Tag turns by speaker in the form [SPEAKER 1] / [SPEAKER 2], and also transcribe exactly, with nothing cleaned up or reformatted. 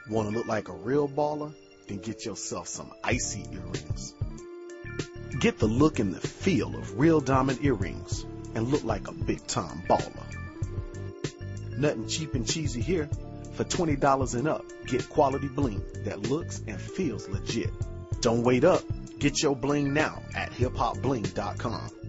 [SPEAKER 1] Want to look like a real baller? Then get yourself some icy earrings. Get the look and the feel of real diamond earrings and look like a big-time baller. Nothing cheap and cheesy here. For twenty dollars and up, get quality bling that looks and feels legit. Don't wait up. Get your bling now at hip hop bling dot com.